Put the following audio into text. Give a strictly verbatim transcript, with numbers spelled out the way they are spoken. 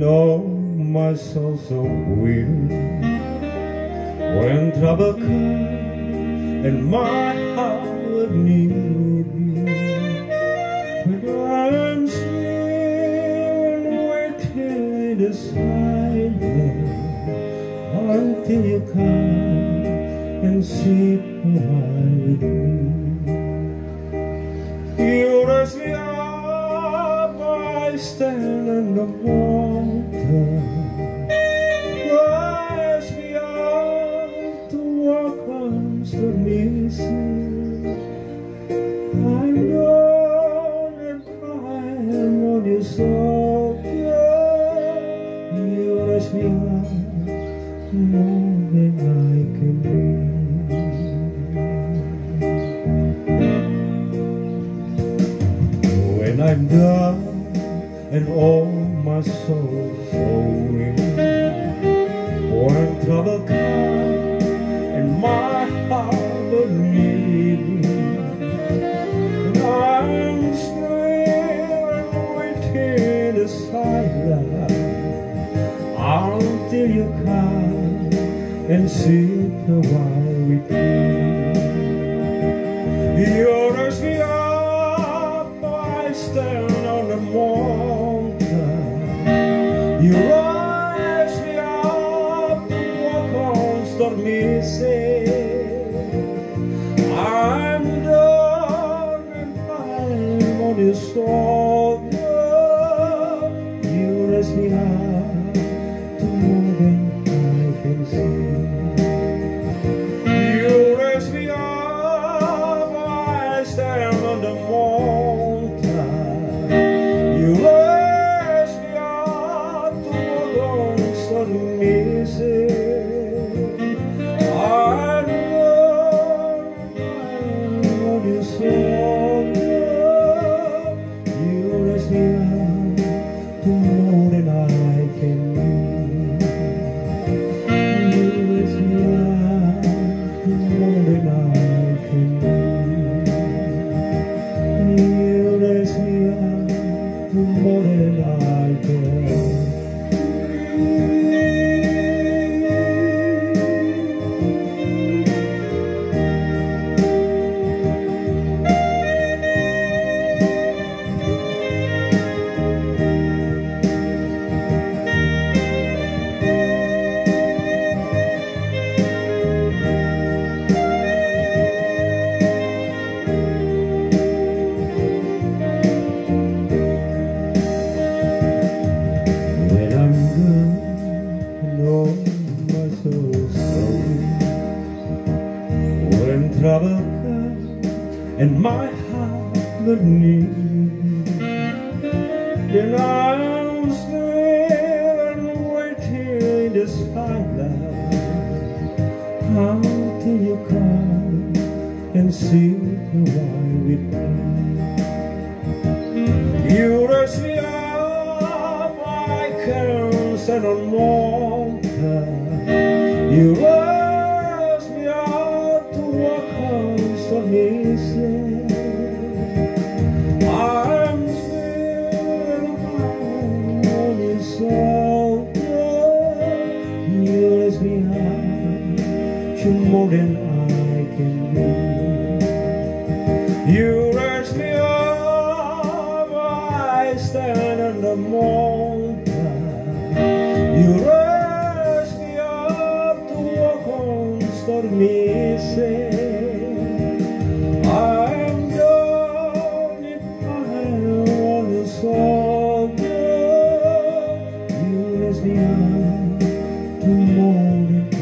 know my soul so weary when trouble comes and my heart would need you. When I'm still waiting in the silence until you come and sit a while with me. You raise me up, I stand on the water. Raise me up to walk on stormy sea. I know that I am on your shoulder. You raise me up more than I can be. When I'm done and all my soul so weary, when trouble comes and my heart will leave me, and I'm still waiting in silence until you come and sit a while with me. You raise me up, I stand on the mountain. You raise me up to walk on stormy sea. I'm done and I'm on your shoulder. You raise me up to more than I can see. You raise me up, I stand on the mountain. You raise me up to walk on stormy sea. I'm on your shoulder. You raise me up to more than I can do. You raise me up to more than I can do. You raise me up to more than I can do. When trouble comes and my heart would need you, then I'm still waiting in the silence until you come and sit a while with me. You raise me up, I can stand on mountain. You raise me up to walk on stormy sea. I'm still on your shoulder. You raise me up to more than I can do. You raise me up, I stand on the mountain. You raise me up to walk on stormy sea. I'm done if I'm on your shoulder. You raise me up to more than